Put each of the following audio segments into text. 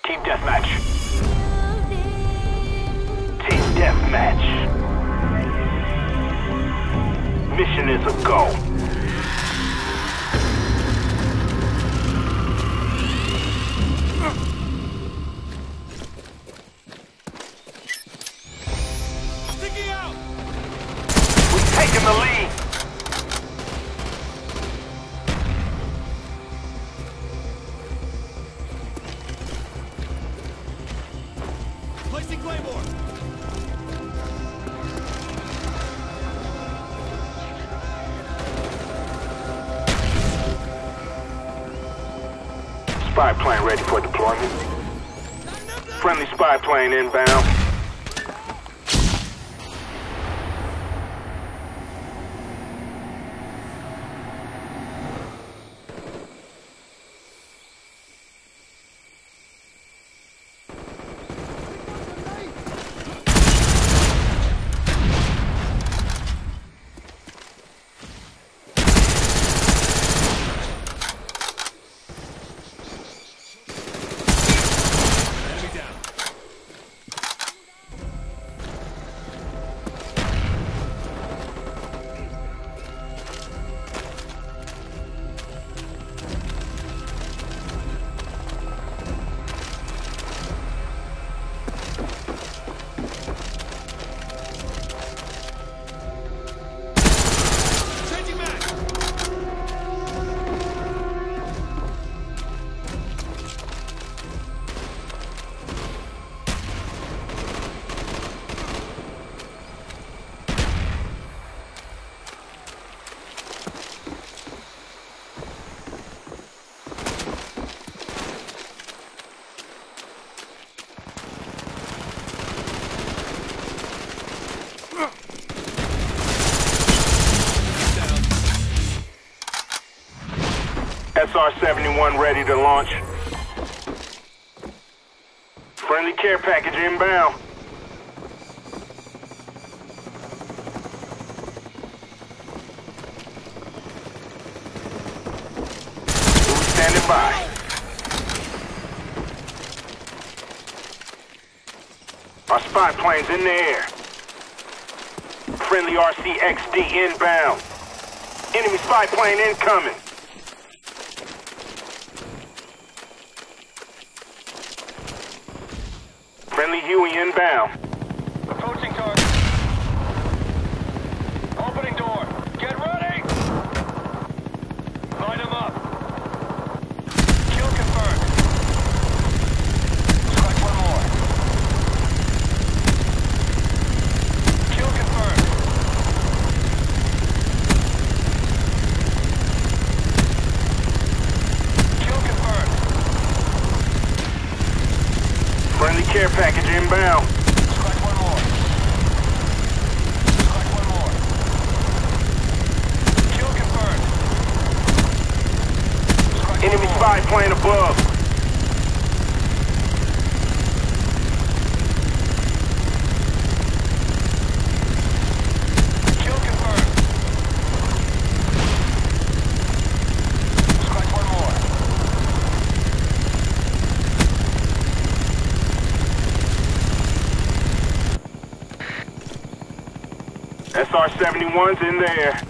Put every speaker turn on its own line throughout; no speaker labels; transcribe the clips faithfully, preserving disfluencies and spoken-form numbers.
Team deathmatch. Team deathmatch. Mission is a go.
Sticky out!
We've taken the lead.
Placing Claymore!
Spy plane ready for deployment. Friendly spy plane inbound.
Enemy down. Changing mag!
S R seventy-one ready to launch. Friendly care package inbound. Who's standing by? Our spy plane's in the air. Friendly R C X D inbound. Enemy spy plane incoming. Friendly Huey inbound. Approaching target. Opening door. Get ready! Light him up. Kill confirmed. Strike one more. Kill confirmed. Kill confirmed. Friendly care package inbound. Strike one more. Strike one more. Kill confirmed. Strike Enemy one spy more. Plane above. Kill confirmed. Strike one more. S R seventy-one's in there.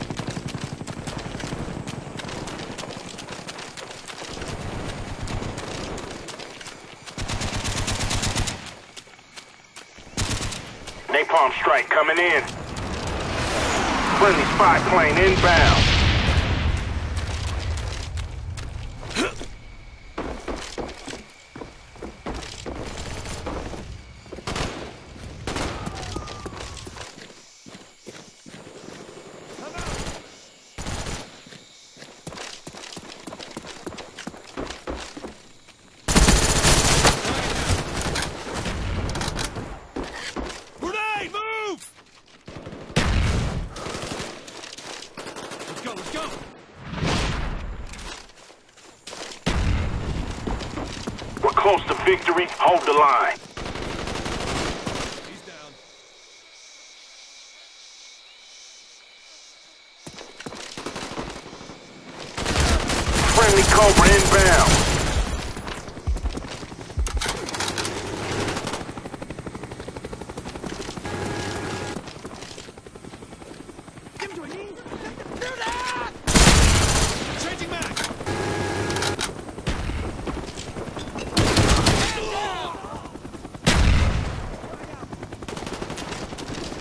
Napalm strike coming in. Friendly spy plane inbound.
Grenade, move! Let's go, let's go!
We're close to victory. Hold the line.
He's down.
Friendly Cobra inbound.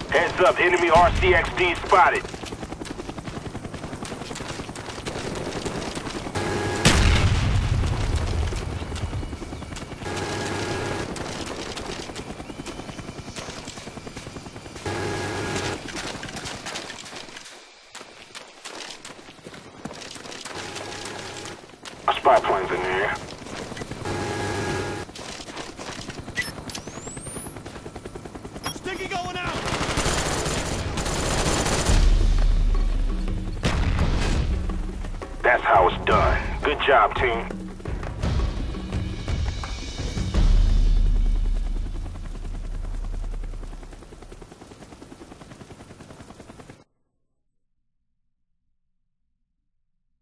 Heads up, enemy R C X D spotted. A spy plane's in the air.
Sticky going out!
That's how it's done. Good job, team.